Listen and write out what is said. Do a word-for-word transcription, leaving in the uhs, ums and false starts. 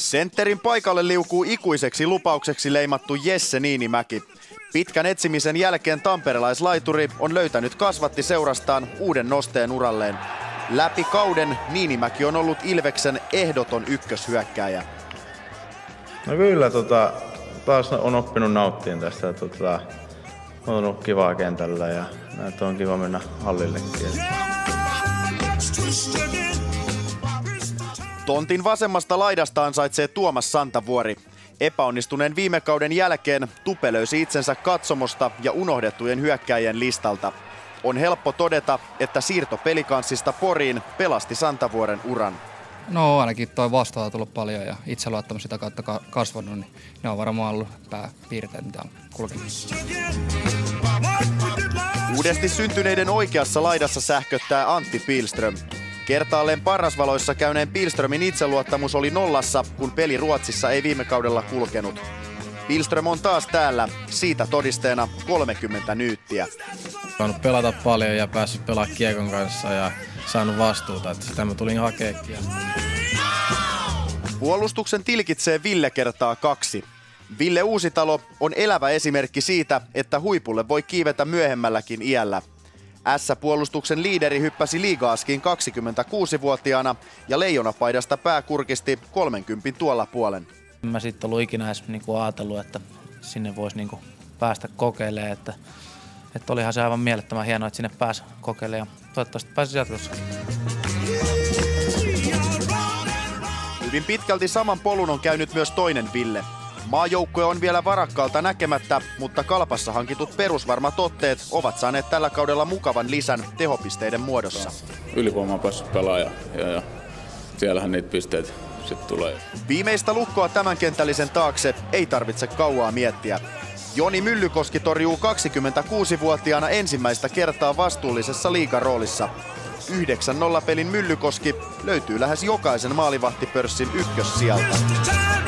Sentterin paikalle liukuu ikuiseksi lupaukseksi leimattu Jesse Niinimäki. Pitkän etsimisen jälkeen tamperelaislaituri on löytänyt kasvatti seurastaan uuden nosteen uralleen. Läpi kauden Niinimäki on ollut Ilveksen ehdoton ykköshyökkääjä. No kyllä, tota, taas on oppinut nauttiin tästä. Tota, on ollut kivaa kentällä ja näitä on kiva mennä hallillekin. Tontin vasemmasta laidasta ansaitsee Tuomas Santavuori. Epäonnistuneen viime kauden jälkeen Tupe löysi itsensä katsomosta ja unohdettujen hyökkäjien listalta. On helppo todeta, että siirto Pelikanssista Poriin pelasti Santavuoren uran. No ainakin toi vastaava on tullut paljon ja itseluottamus sitä kautta kasvanut, niin ne on varmaan ollut pääpiirteet, mitä on kulkenut. Uudesti syntyneiden oikeassa laidassa sähköttää Antti Pihlström. Kertaalleen parrasvaloissa käyneen Pihlströmin itseluottamus oli nollassa, kun peli Ruotsissa ei viime kaudella kulkenut. Pihlström on taas täällä, siitä todisteena kolmekymmentä nyyttiä. Olen pelata paljon ja päässyt pelaamaan kiekon kanssa ja saanut vastuuta, että sitä mä tulin hakeekin. Puolustuksen tilkitsee Ville kertaa kaksi. Ville Uusitalo on elävä esimerkki siitä, että huipulle voi kiivetä myöhemmälläkin iällä. S-puolustuksen liideri hyppäsi liiga-askiin kaksikymmentäkuusivuotiaana ja leijonapaidasta pääkurkisti kolmenkympin tuolla puolen. Mä sitten ollut ikinä edes niinku ajatellut, että sinne voisi niinku päästä kokeilemaan, että, että olihan se aivan mielettömän hienoa, että sinne pääsi kokeilemaan ja toivottavasti pääsisi jatkossa. Hyvin pitkälti saman polun on käynyt myös toinen Ville. Maajoukkue on vielä varakkaalta näkemättä, mutta Kalpassa hankitut perusvarmat otteet ovat saaneet tällä kaudella mukavan lisän tehopisteiden muodossa. Ylivoima on päässyt pelaamaan ja, ja siellähän niitä pisteitä sitten tulee. Viimeistä lukkoa tämän kentällisen taakse ei tarvitse kauaa miettiä. Joni Myllykoski torjuu kaksikymmentäkuusivuotiaana ensimmäistä kertaa vastuullisessa liigaroolissa. yhdeksän nolla pelin Myllykoski löytyy lähes jokaisen maalivahtipörssin ykkössijalta.